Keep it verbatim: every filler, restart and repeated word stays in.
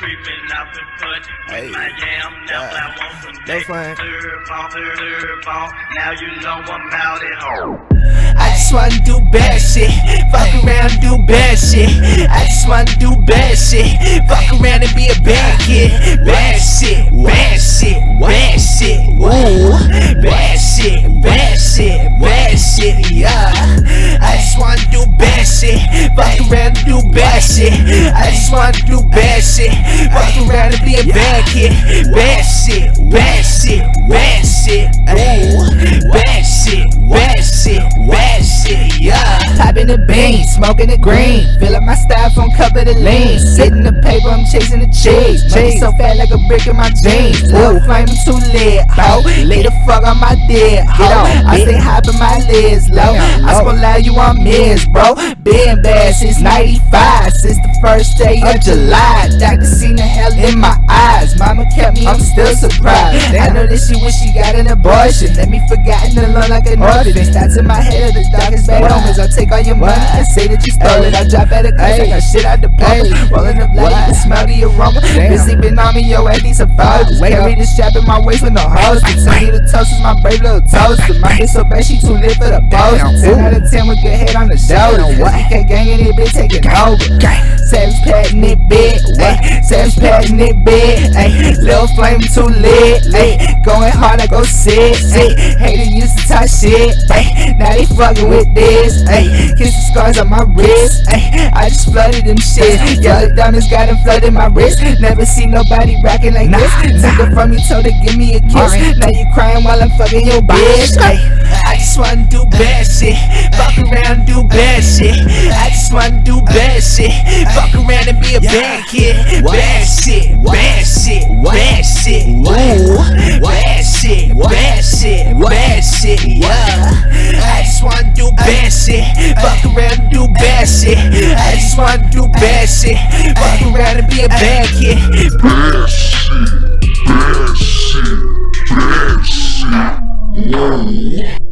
Creeping out the foot Hey, with my yam. Now uh, I want some Lil dick. Flame. Serve on, serve on. Now you know I'm out at home. I just wanna do bad shit, fuck around and do bad shit. I just wanna do bad shit, fuck around and be a bad kid. Bad shit, bad shit, bad shit, ooh. Bad shit, bad shit, bad shit, yeah. I just wanna do bad shit, fuck around and do bad shit. I just wanna do bad shit, fuck around and be a bad kid. Bad shit, bad shit, bad shit, ooh. Bad shit, bad shit, bad shit, yeah. Popping the bean, smoking the green, filling my styrofoam cup of the lean. Sitting the paper, I'm chasing the cheese. Cheese so fat like a brick in my jeans. Lil Flame too lit, ho. Lay the fuck on my dick, ho. I stay high but my lids low. I spoil lie you on miss, bro. Been bad since ninety-five, since the first day of July. Doctor seen the hell in my eyes. Mama kept me, I'm still surprised. I know that she wish she got an abortion. Let me forgotten alone like an orphan. Thoughts in my head of the darkest bad omens. I'll take all your money and say that you stole it. I drop at a class, I got shit out the plate. Rolling up like you can smell the aroma. Been sleeping on me, yo, at least a five. Just carry the strap in my waist with no hose. Continue to toast is my brave little toaster. My bitch so bad, she too lit for the post. ten out of ten with good head on the shoulder. What? E K gang in it, bitch, taking over. Savage patting it big, ayy. Savage patting it big, ayy. Lil Flame too lit, ayy. Going hard, I go sick, ayy. Hater used to talk shit, ayy. Now they fucking with this, ayy. Kiss the scars on my wrist, ayy. I just flooded them shit. Yellow diamonds got them flooded my wrist. Never seen nobody rocking like this. Took it from me, told her give me a kiss. Now you crying while I'm fucking your bitch, ayy. I just wanna do bad shit, fuck around and do bad shit. I just wanna do bad shit, fuck around and be a bad kid. Bad shit, bad shit, bad shit, ooh. Bad shit, bad shit, bad shit, yeah. I just wanna do bad shit, fuck around and do bad shit. I just wanna do bad shit, fuck around and be a bad kid. Bad shit, bad shit, bad shit, whoa.